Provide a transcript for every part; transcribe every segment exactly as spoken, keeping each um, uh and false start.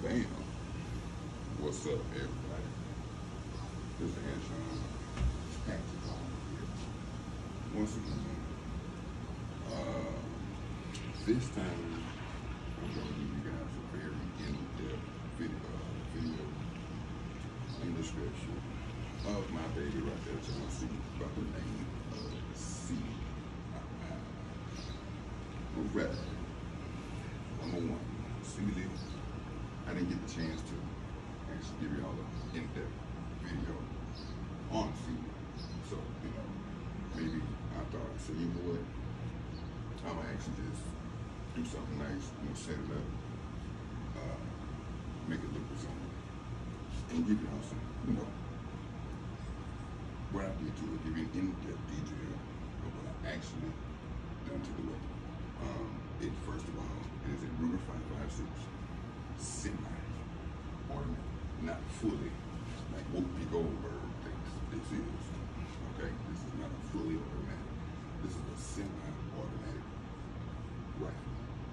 Bam. What's up, everybody? This is Anshawn. Tactical here. Once again, uh, this time I'm going to give you guys a very in-depth video, video in description of my baby right there that y'all see by the name of C. Alright. Number one, C-Lit. I didn't get the chance to actually give y'all an in-depth video on C-Lit. So, you know, maybe I thought, I said, you know what? I'm gonna actually just do something nice, you know, set it up, uh, make it look presentable, and give y'all some, you know, what I did to it, give you an in-depth detail of what I actually done to the weapon. Um, it, first of all, it is a Ruger five five six semi-automatic, not fully, like Whoopi Goldberg thinks this is. Okay, this is not a fully automatic. This is a semi-automatic rifle.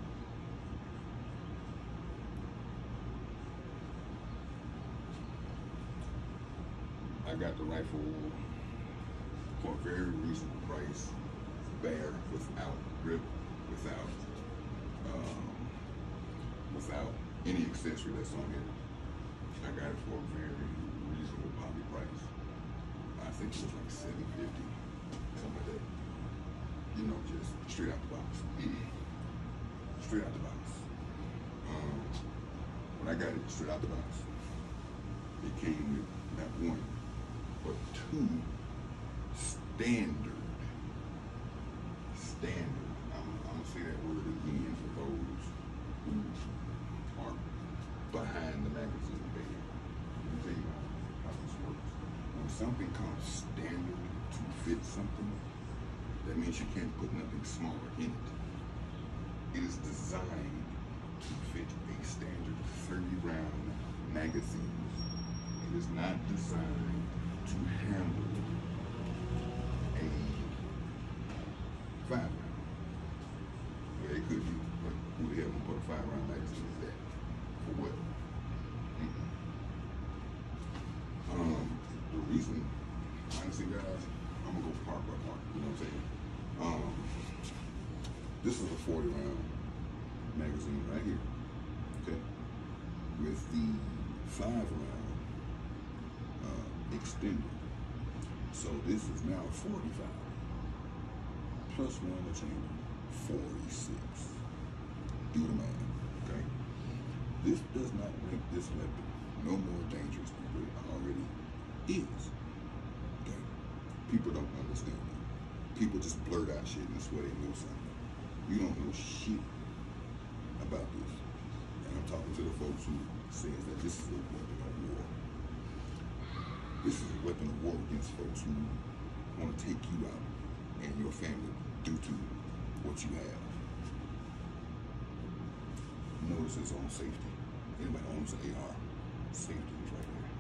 I got the rifle for a very reasonable price, bare, without grip, without um, without any accessory that's on it. I got it for a very reasonable pocket price. I think it was like seven fifty, something like that. You know, just straight out the box. Straight out the box. Um, when I got it straight out the box, it came with not one, but two standard, standard, I'm, I'm gonna say that word again for those who are behind the magazine bed. Let me tell you how this works. When something comes standard to fit something, that means you can't put nothing smaller in it. It is designed to fit a standard thirty round magazine. It is not designed to handle a five round. Well, it could be, but who the hell would put a five round magazine in that? For what? Mm-hmm. Um, the reason, honestly, guys, I'm gonna go part by part. You know what I'm saying? Um, this is a forty round magazine right here. Okay, with the five round uh, extended. So this is now forty-five plus one to change forty-six. Do the math, okay? This does not make this weapon no more dangerous than what it already is. Okay? People don't understand that. People just blurt out shit and swear they know something. You don't know shit about this. And I'm talking to the folks who says that this is a weapon of war. This is a weapon of war against folks who want to take you out and your family due to what you have. Notice it's on safety. Anybody owns an A R, safety is right there.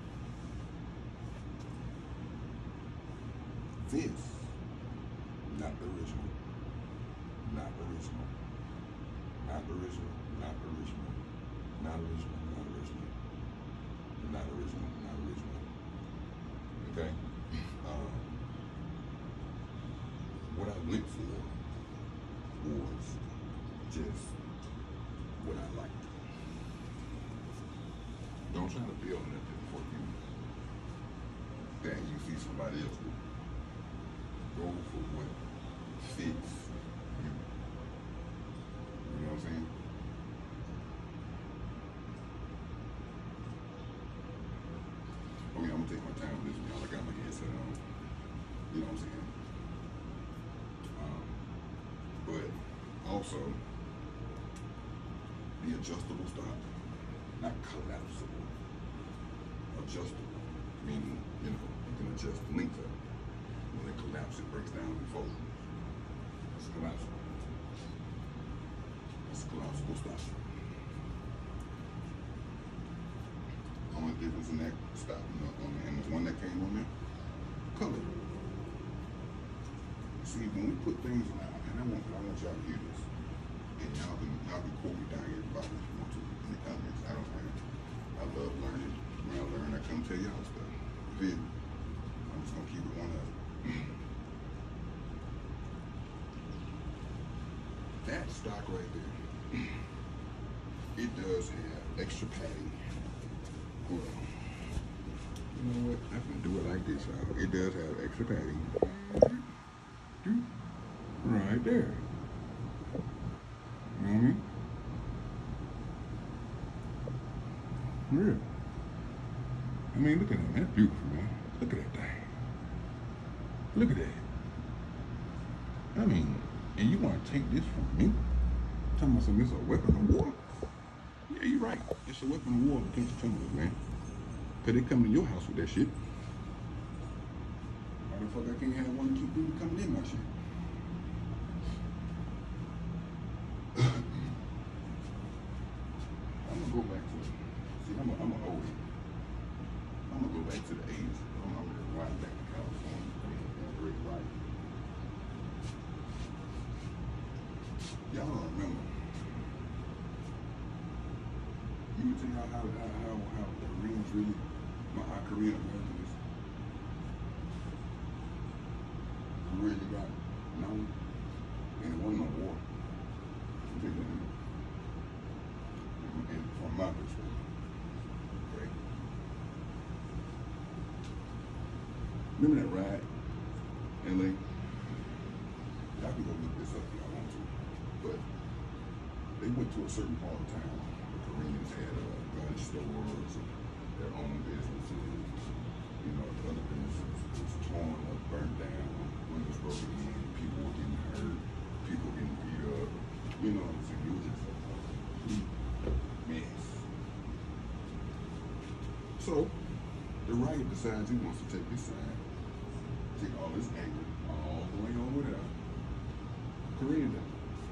This, not the original, not the original, not the original, not the original, not original, not original, not original, not original. Okay? Um, what I went for was just what I liked. Don't try to build nothing for you that you see somebody else do. Go for what fits you. You know what I'm saying? Okay, I'm gonna take my time with this one, y'all. I got my headset on. You know what I'm saying? Um, but also, the adjustable stock, not collapsible, adjustable, meaning, you know, you can adjust the length of it. When it collapses, it breaks down and folds. It's collapsible. It's a collapsible stock. Only difference in that stock, you know, on the, and the one that came on there, color. See, when we put things around, and I want, I want y'all to hear this, and y'all can, y'all can quote me down here if you want to in the comments. I don't care. stock right there. It does have extra padding. Well, you know what? I can do it like this, y'all. It does have extra padding. Right there. You know what I mean? Real. I mean, look at that. That's beautiful, man. Look at that thing. Look at that. I mean, and you want to take this from me? Talking about something, it's a weapon of war? Yeah, you're right. It's a weapon of war against the criminals, man. Because they come to your house with that shit. Why the fuck I can't have one to keep people coming in my shit? I'm going to go back to, see, I'm a, I'm a old head. I'm going to go back to the eighties. I'm, I'm going to ride back to California and great life. Y'all don't remember. You can tell y'all how, how, how, how the Koreans really, my, our Korean Americans really got known. And it wasn't no war. I'll tell you that. And, and from my perspective. Right? Remember that ride? L A? Y'all can go look this up if y'all want to. But they went to a certain part of town. The Koreans had uh, gun stores, and their own businesses. You know, the other businesses was torn up, burnt down, windows broken in, people were getting hurt, people getting beat up. You know what I'm saying? It was just a complete mess. So, the right decides he wants to take his side, take all this anger all the way over there. Korea does.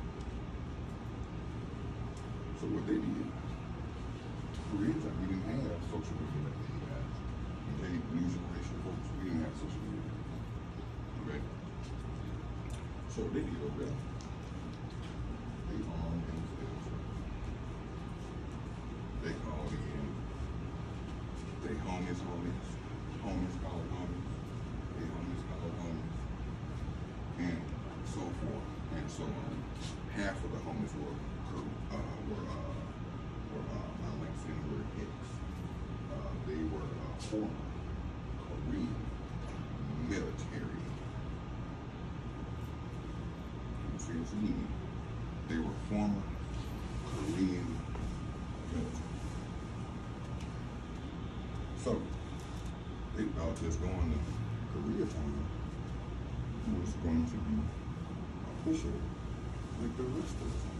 So what they did, Koreans, we didn't have social media like they had. Okay, new generation folks, we didn't have social media. Okay? So what they did over there, they armed themselves. They called in, they homies, homies, homies called homies, they homies called homies, and so forth and so on. Half of the homies were Uh, were, uh, were uh, I like saying the word X. Uh, they were uh, former Korean military. Let me say this again. They were former Korean military. So, they thought just going to Koreatown was going to be a pushover like the rest of the time.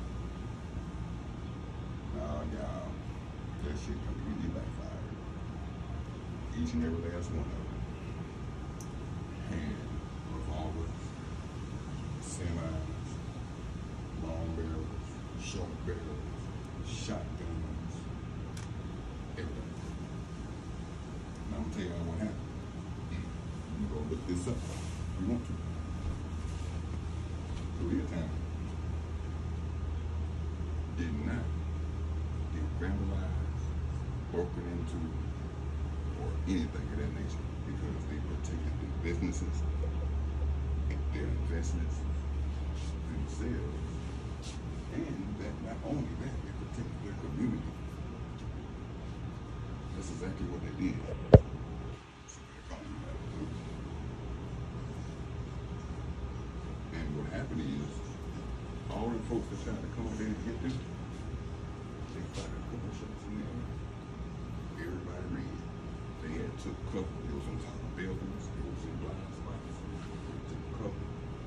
Nah, y'all, that shit completely backfired. Each and every last one of them had revolvers, semis, long barrels, short barrels, shotguns, everything. Now I'm gonna tell y'all what happened. You go look this up if you want to. Koreatown did not get vandalized, broken into, or anything of that nature because they protected their businesses, their investments, themselves, and that not only that, they protected their community. That's exactly what they did. And what happened is, all the folks that tried to come up there and get them, they fired a couple shots in the air. Everybody ran. They had took cover. It was on top of buildings. It was in blind spots. They took cover.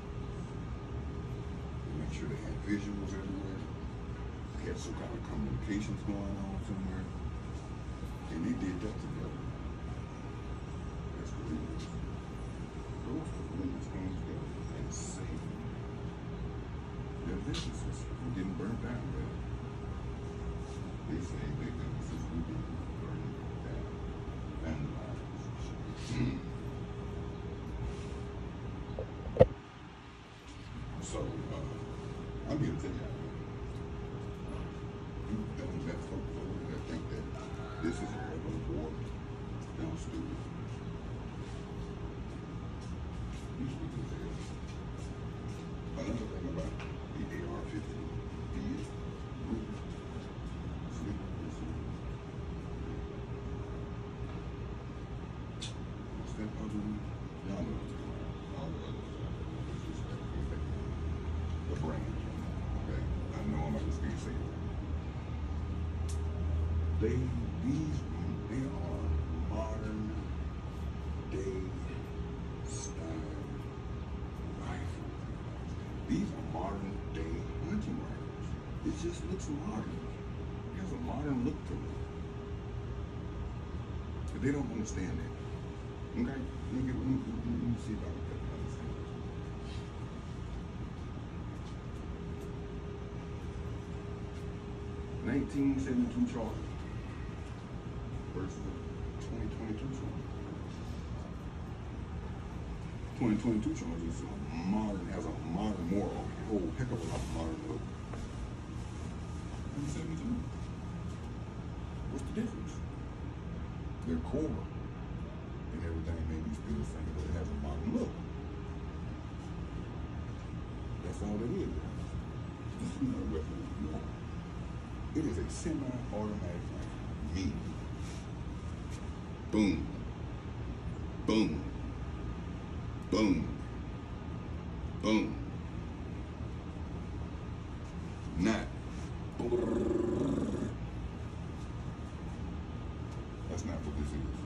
They made sure they had visuals everywhere. They had some kind of communications going on somewhere. And they did that together. That's Koreans. Those Koreans came together and saved their businesses who didn't burn down there. They say their businesses who didn't burn down, vandalized. So, uh, I'm here to tell y'all, you that, that folks over there that think that this is a regular war, they're stupid. You stupid as hell. Another thing about the A R fifteen. They, these, they are modern day style rifles. These are modern day hunting rifles. It just looks modern. It has a modern look to it. But they don't understand that. Okay? Let me, get, let me, let me see if I can understand this. nineteen seventy-two Charger versus twenty twenty-two Charger. twenty twenty-two Charger is a modern, has a modern, more, a whole heck of a lot of modern look. twenty seventy-two. What's the difference? Their core and everything may be still the same, but it has a modern look. That's all it is. This is not a weapon. No. It is a semi-automatic rifle. Me. Boom. Boom. Boom. Boom. Not. That's not what this is.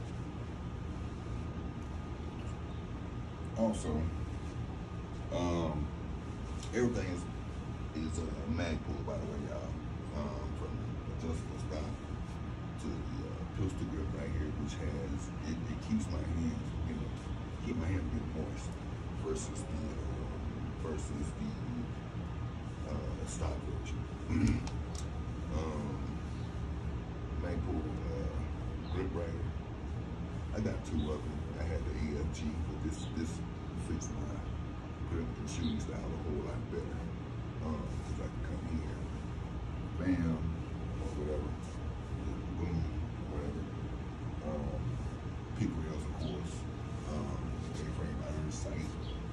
Also, um, everything is is a uh, Magpul, by the way, y'all. Um, from the adjustable stock to the uh, pistol grip right here, which has it, it keeps my hands, you know, keep my hands getting moist versus the uh, versus the uh, stock version. um, Magpul uh, grip right here. I got two of them. I had the A F G, but this this fits my grip and shooting style a whole lot better. Um, cause I can come here, bam, or whatever, boom, whatever. Um, peak rails, of course. Um, A-frame iron sight.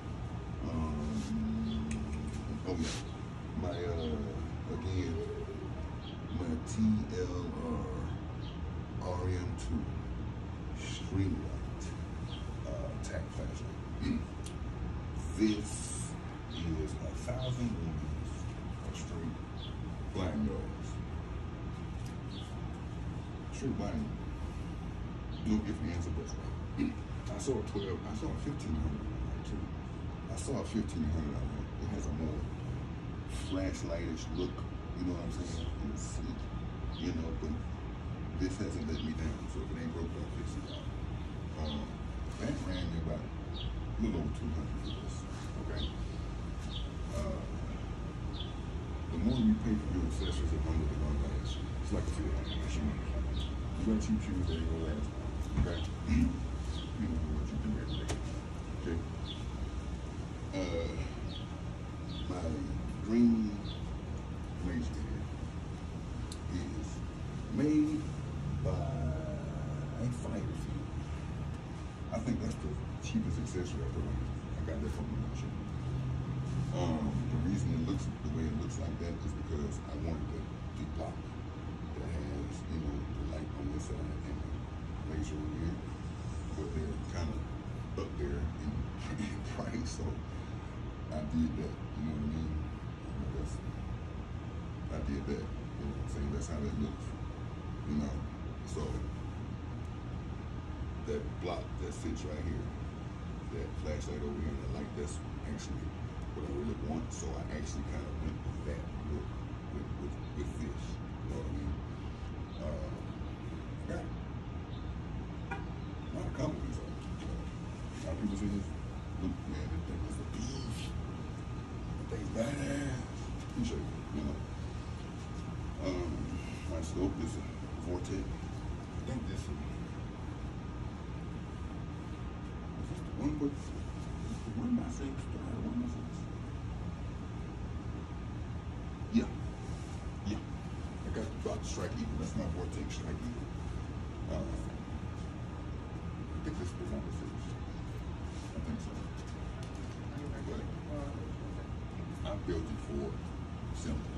Um, oh yeah, my uh, again, my T L R R M two Streamlight uh, tack flashlight. This is a thousand lumens of straight blind yards. Straight blind. No ifs, ands, or buts. I saw a twelve. I saw a fifteen hundred on that too. I saw a fifteen hundred on that. It has a more flashlightish look. You know what I'm saying? It's sleek. You know, but this hasn't let me down. So if it ain't broke, don't fix it out. Um, that ran me about a little over two hundred for this. Okay. Uh, the more you pay for your accessories, the longer they're gonna last. It's like a field machine. You got cheap shoes, they ain't gonna last. Okay. You know what you do every day. Okay. Uh, my green laser here is made by Fighter Field. I think that's the cheapest accessory I've ever. I got that from the machine. Um, the reason it looks the way it looks like that is because I wanted the, the block that has, you know, the light on this side and the laser on here, but they're kind of up there in, in price, so I did that. You know what I mean? Um, that's, I did that. You know what I'm saying? That's how that looks. You know, so that block that sits right here, that flashlight over here, that light, that's actually what I really want. So I actually kind of went with that look with, with, with this. You know what I mean? Uh, got a lot of compliments on it. You know, a lot of people say this. Look, man, this thing is a beast. That thing's badass. Let me show you. You know, um, my scope is a Vortex. I think this is. One with one by six, one by six. Yeah, yeah. I got about Strike Eagle. That's my Vortex Strike Eagle. Uh, I think this was one by six. I think so. But I built it for simple.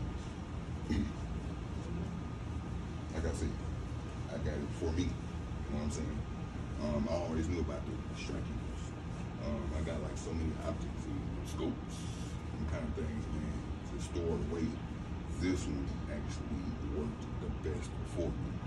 Like I said, I got it for me. You know what I'm saying? Um, I always knew about the Strike Eagle. Um, I got like so many optics and scopes and kind of things, man, to store away. This one actually worked the best for me.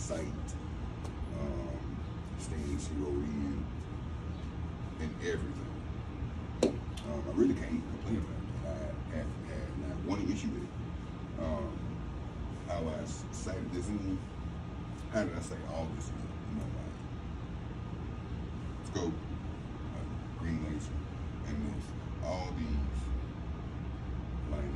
site, um, stains zeroed in, and everything. Um, I really can't complain about it. I have had not one issue with it. Um, how I sighted this in, how did I say all this in, in my mind? Scope, uh, green laser, and this, all these lined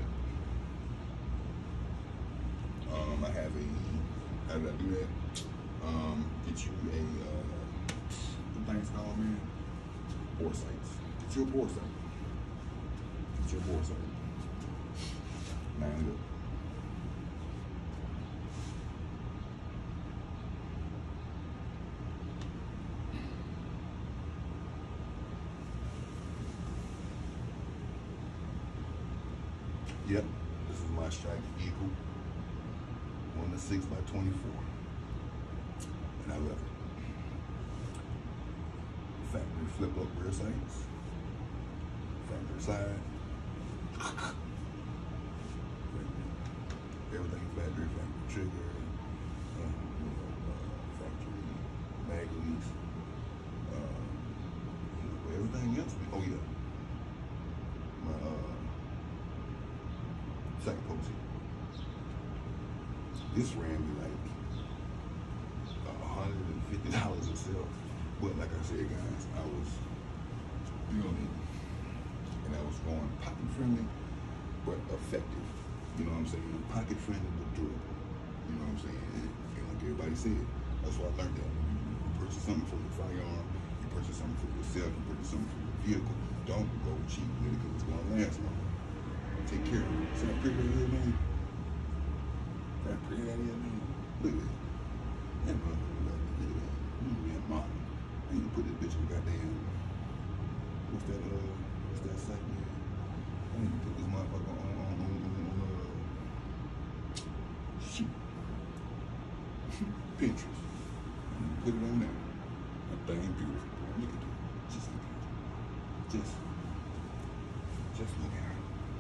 up. Um, I have a, how did I do that? Um, get you a, uh, the thing's called, man? Bore sights. Get you a bore sight. Get your bore sight. Line it up. Yep, this is my Strike Eagle, one to six by twenty-four, and I love it. Factory flip up rear sights, factory side, everything factory, factory trigger, um, you know, uh, factory mag release, uh, you know, everything else. Oh yeah, my uh. second post here. This ran me like one hundred fifty dollars itself. But like I said, guys, I was building and I was going pocket friendly, but effective. You know what I'm saying? Pocket friendly, but durable. You know what I'm saying? And, and like everybody said, that's why I learned that. When you, you purchase something for your firearm, you purchase something for yourself, you purchase something for your vehicle, don't go cheap with it because it's going to last long. Take care of it. See how pretty that is, man? See how pretty that is, man? Look at that. That motherfucker, look at that. Mm, that model. I need to put this bitch in goddamn, what's that, uh, what's that site, man? I need to put this motherfucker on, on, on, on, on uh, shoot. Pinterest. I need to put it on there. That thing beautiful, boy. Look at that. Just look at it. Just, just look at it.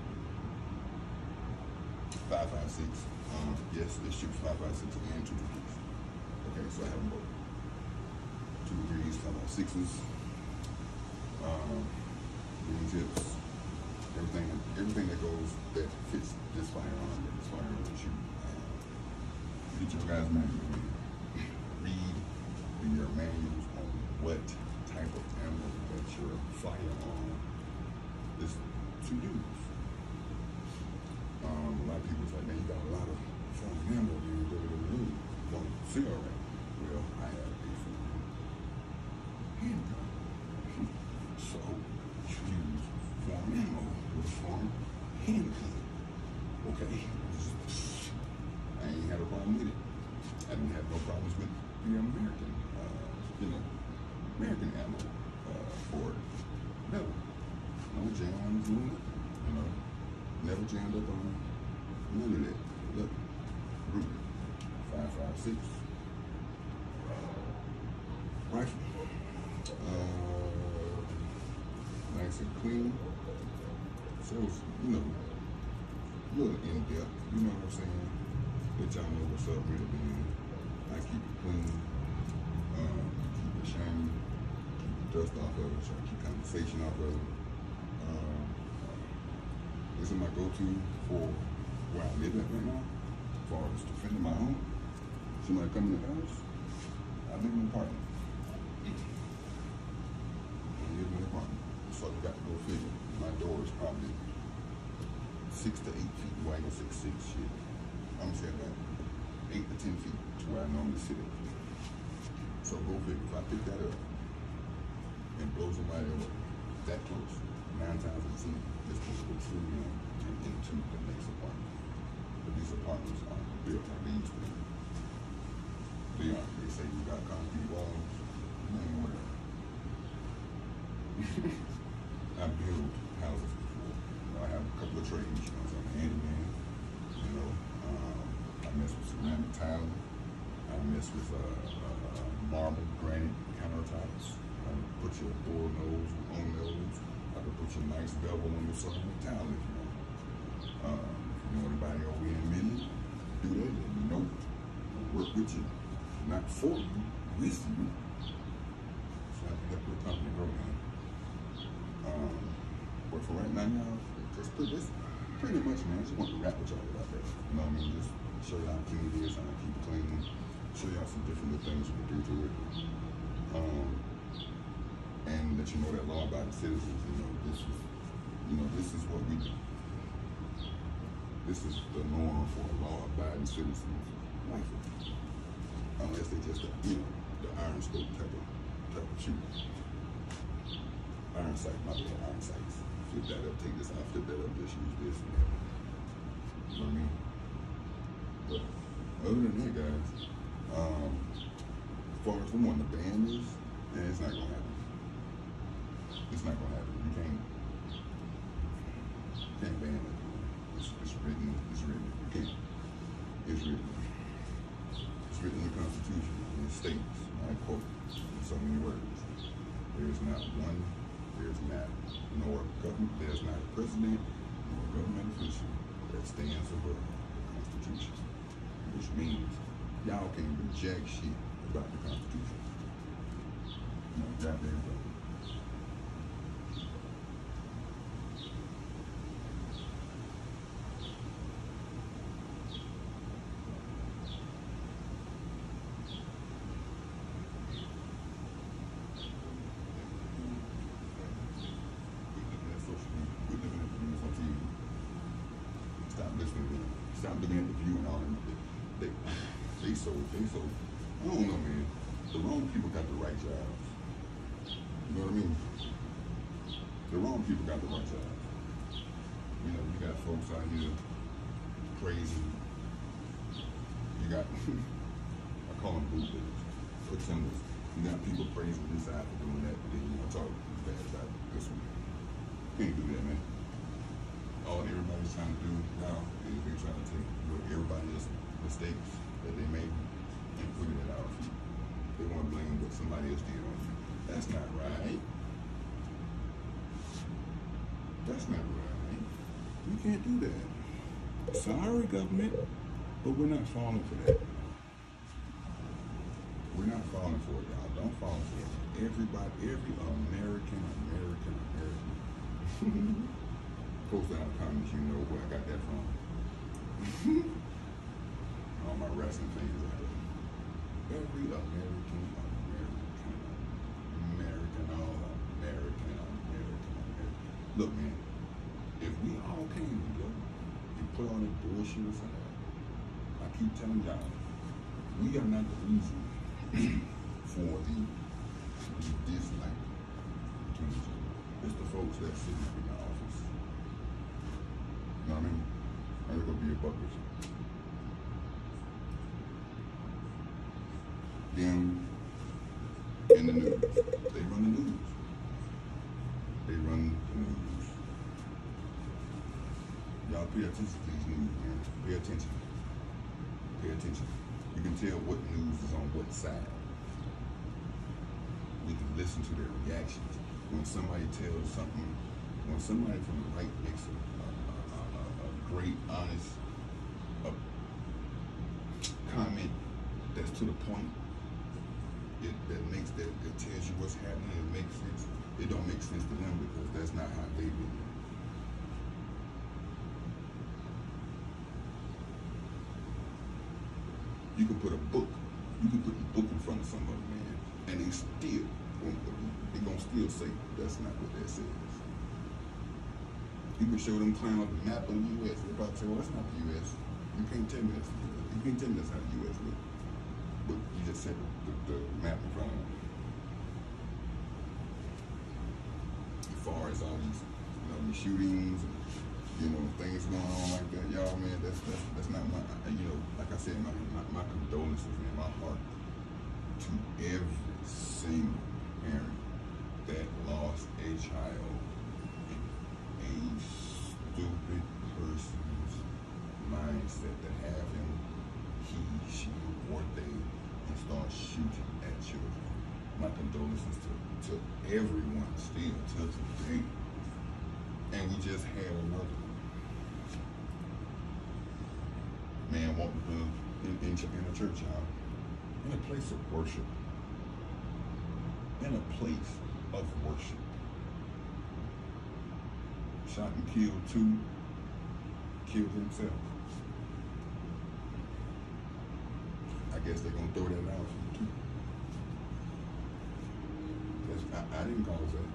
five five six. Um, yes, it shoots five five six and two degrees. Okay, so I have them both. Two degrees, five five sixes, um, green tips, everything, everything that goes that fits this firearm, that this firearm to shoot. Um, get your guys' manual. Read your manuals on what type of ammo that your firearm is to use. Um, a lot of people's like, man, you got a lot of foreign ammo, you really don't feel right. Well, I have a foreign handgun. So, you use foreign ammo with a foreign handgun. Okay? I ain't had a problem with it. I didn't have no problems with the American, uh, you know, American ammo uh, for it. No. No jams, you know. Never jammed up on none of that. Look, Ruger, five five six. Rifle. Uh, nice and clean. So it's, you know, a little in depth, you know what I'm saying? Let y'all know what's up with it, man. I keep it clean, um, keep it shiny, keep the dust off of it, try to keep conversation off of it. Um, This is my go-to for where I live at right now, as far as defending my home. Somebody come in the house, I live in an apartment. I live in an apartment, so I got to go figure. My door is probably six to eight feet wide, or six six shit. I'm saying about eight to ten feet to where I normally sit at. So go figure. If I pick that up and blow somebody away that close, nine times out of ten, it's supposed to go through me and into the next apartment. But these apartments aren't built like they used to be. They aren't. They say you got concrete walls. Man, whatever. I built houses before. You know, I have a couple of trades. You know, I'm a handyman. You know, um, I mess with ceramic tiling. I mess with uh, uh, marble, granite countertops. I put your door nose on those. I could put your nice bevel on your ceramic tile if you want. Um, if you know anybody over here in Midland, do that. Nope. I'll work with you. not for you, with you. So I think that put company grow, man. Um, but for right now, y'all, just put this pretty much, man. I just want to rap with y'all about that. You know what I mean? Just show y'all how clean it is, how to keep it clean. Show y'all some different little things you can do to it. Um, and let you know that law-abiding citizens, you know, this is, you know, this is what we do. This is the norm for a law-abiding citizens life. Unless they just, you know, the iron scope type of type of shooter. Iron sight, my bad, iron sights. Flip that up, take this out, flip that up, just use this and that. You know what I mean? But other than that, guys, um, as far as them wanting to ban this, yeah, it's not gonna happen. It's not gonna happen. You can't, you can't ban it. It's, it's written. It's written. You can't. It's written. It's written in the Constitution. And it states, I quote, in so many words: there is not one. There is not nor government. There is not a president nor a government official that stands above the Constitution. Which means y'all can't do jack shit about the Constitution. No, goddamn right. Stop looking at the view and all that. They, they so, they so, I don't know, man. The wrong people got the right jobs. You know what I mean? The wrong people got the right jobs. You know, you got folks out here praising. You got, I call them bootleggers, pretenders. You got people praising this side for doing that, but then you want to talk bad about this one. Can't do that, man. All everybody's trying to do now is they're trying to take everybody's mistakes that they made and put it at our feet. They want to blame what somebody else did on you. That's not right. That's not right. You can't do that. Sorry, government, but we're not falling for that. We're not falling for it, y'all. Don't fall for it. Everybody, every American, American, American. Post down in the comments, you know where I got that from. All my wrestling fans out there. Every American, American, American, all American, American, American. Look, man, if we all came together and put all that bullshit aside, I keep telling y'all, we are not the reason for the, the dislike between each other. It's the folks that sit in the office. You know what I mean? I'm gonna go be a buck with you. Them in the news. They run the news. They run the news. Y'all pay attention to these news, man. Pay attention. Pay attention. You can tell what news is on what side. We can listen to their reactions. When somebody tells something, when somebody from the right makes a, a, a, a, a great, honest a comment that's to the point, it, that makes that, it tells you what's happening, it makes sense. It don't make sense to them because that's not how they do it. You can put a book, you can put a book in front of somebody, man, and they still, they gonna still say that's not what that says. You can show them clowns the map of the U S. They're about to say, well, that's not the U S. You can't tell me that's the U S. You can't tell me that's how the U S looks. But you just said the, the, the map in front of them. As far as all these, you know, these shootings and, you know, things going on like that, y'all, man, that's, that's that's not my, you know, like I said, my, my, my condolences, man, my heart to every single parent that lost a child in a stupid person's mindset to have him, he, she, or they, and start shooting at children. My condolences to, to everyone still till today. And we just had another one. Man walked in, in, in a church, y'all. in a place of worship. In a place of worship. Shot and killed two, killed himself. I guess they're gonna throw that out for you too. That's, I, I didn't cause that.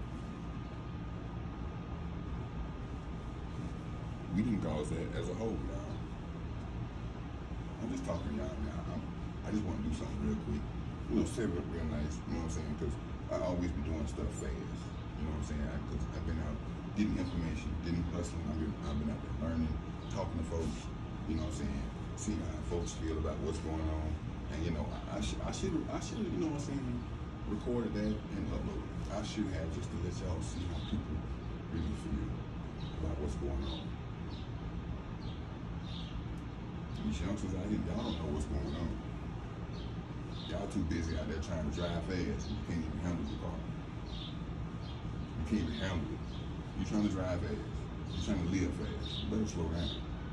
We didn't cause that as a whole, y'all. I'm just talking to y'all now. I'm, I just want to do something real quick. You know, set it up real nice. You know what I'm saying? Because I always be doing stuff fast. You know what I'm saying? Because I've been out getting information, getting hustling. I've been, I've been out there learning, talking to folks. You know what I'm saying? Seeing how folks feel about what's going on. And you know, I, I should, I should, I should, you know what I'm saying? Recorded that and uploaded it. I should have, just to let y'all see how people really feel about what's going on. These youngsters out here, y'all don't know what's going on. Y'all too busy out there trying to drive fast and you can't even handle your car. You can't even handle it. You're trying to drive fast. You're trying to live fast. You better slow down.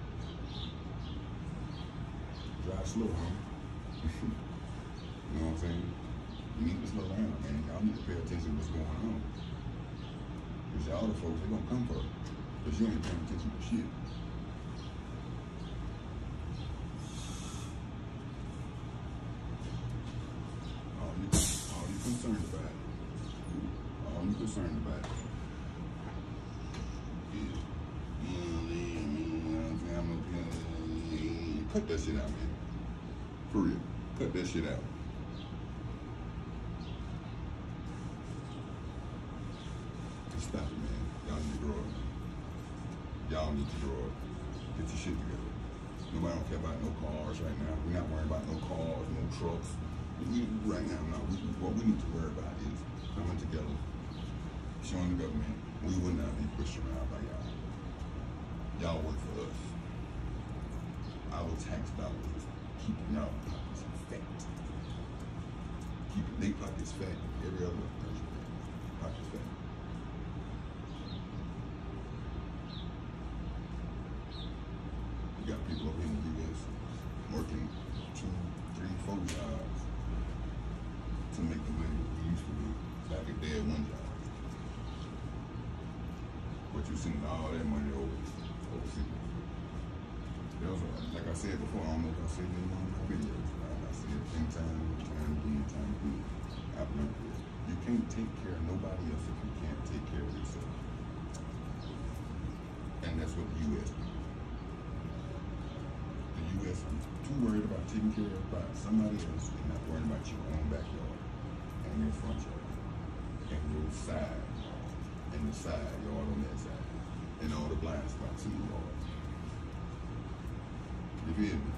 Drive slow, huh? You know what I'm saying? You need to slow down, man. Y'all need to pay attention to what's going on. Because y'all the folks, they're gonna come for it. Because you ain't paying attention to shit. All you, all you concerned about. All you concerned about. Cut that shit out, man. For real. Cut that shit out. Stop it, man. Y'all need to grow up. Y'all need to grow up. Get your shit together. Nobody don't care about no cars right now. We're not worrying about no cars, no trucks. We, right now, no. We, what we need to worry about is coming together, showing the government we will not be pushed around by y'all. Y'all work for us. Our tax dollars is keeping y'all pockets fat. Keeping their pockets fat, every other person pockets fat. You got people over in the U S working two, three, four jobs to make the money we used to be back if they had one job. But you sending all that money over overseas. Like I said before, I don't know if I said it in one of my videos. Right? I said it ten times, time again, time again. I've learned this. You can't take care of nobody else if you can't take care of yourself. And that's what the U S do. The U S is too worried about taking care of about somebody else and not worrying about your own backyard and your front yard and your side and the side yard on that side and all the blind spots in the yard. You feel me?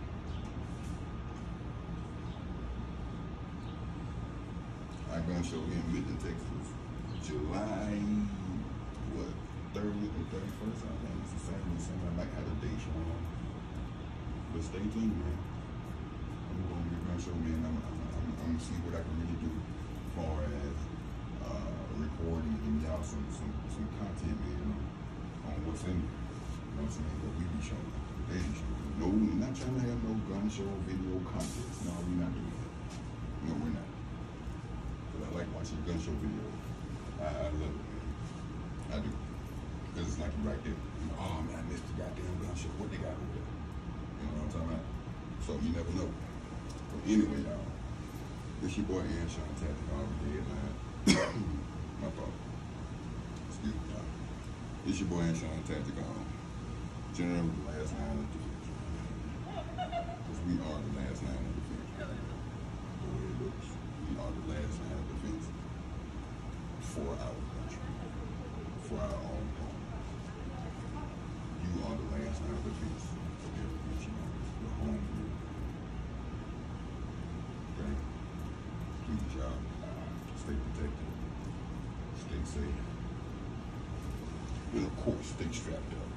Our gun show here in Midland, Texas, July, what, thirtieth or thirty-first, I think it's the same, the same. I might have a date showing. But stay tuned, man. I'm going to be a gun show, man. I'm, I'm, I'm, I'm going to see what I can really do as far as uh, recording and y'all some, some, some content, man, on, on what's in there. You know what I'm saying? What we be showing. They be showing. No, we're not trying to have no gun show video contests. No, we're not doing that. No, we're not. Because I like watching gun show videos. I, I love it, man. I do. Because it's like you're right there. You know, oh, man, I missed the goddamn gun show. What they got over there? You know what I'm talking about? So you never know. But anyway, y'all, this your boy Anshawn Tactical, Deadline. My fault. Excuse me, y'all. This your boy Anshawn Tactical. General with the last line of defense. Because we are the last line of defense. The way it looks. We are the last line of defense for our country. For our own home. You are the last line of defense for every nation on your home. Okay? Please, y'all, stay protected. Stay safe. And of course, stay strapped up.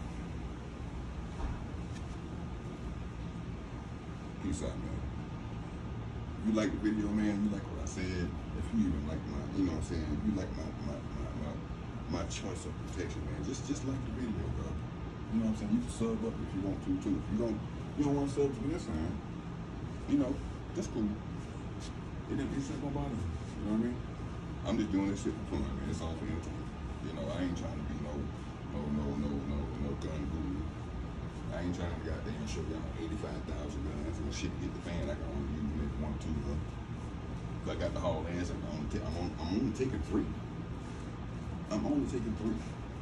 Peace out, man. If you like the video, man, you like what I said, if you even like my, you know what I'm saying, if you like my my, my, my, my choice of protection, man, just just like the video, bro. You know what I'm saying? You can sub up if you want to, too. If you don't, you don't want to sub to this time, you know, that's cool. It ain't, it's not gonna bother me. You know what I mean? I'm just doing this shit for fun, man. It's all for entertainment. You know, I ain't trying to be no, no, no, no, no, no gun guru. I ain't trying to goddamn show y'all eighty-five thousand guns and shit hit the fan. I can only use maybe one or two. Huh? If I got the haul ass, I'm only, t- I'm, on, I'm only taking three. I'm only taking three.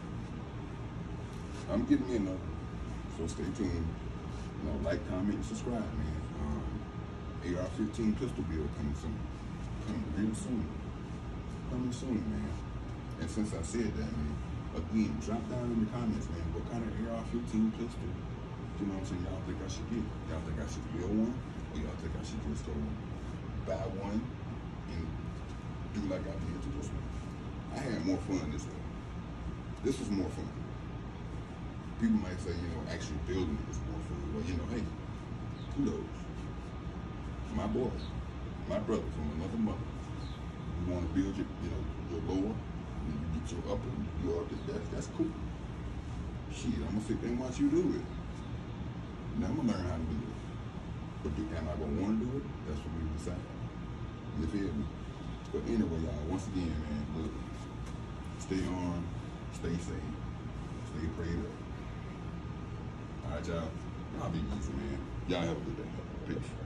I'm getting in though, so stay tuned. You know, like, comment, and subscribe, man. Um, A R fifteen pistol build coming soon. Coming real soon. Coming soon, man. And since I said that, man, again, drop down in the comments, man, what kind of A R fifteen pistol, you know what I'm saying, y'all think I should get? Y'all think I should build one? Or y'all think I should just go buy one and do like I did to this one? I had more fun this way. This was more fun. People might say, you know, actually building it was more fun. Well, you know, hey, kudos. My boy, my brother from another mother. You want to build your, you know, your lower, and you get your upper, you are, that's, that's cool. Shit, I'm gonna sit there and watch you do it. Now I'm gonna learn how to do it. But do, am I gonna want to do it? That's what we decide. You feel me? But anyway, y'all, once again, man, look, stay on, stay safe, stay prayed up. All right, y'all. Y'all be easy, man. Y'all have a good day. Peace.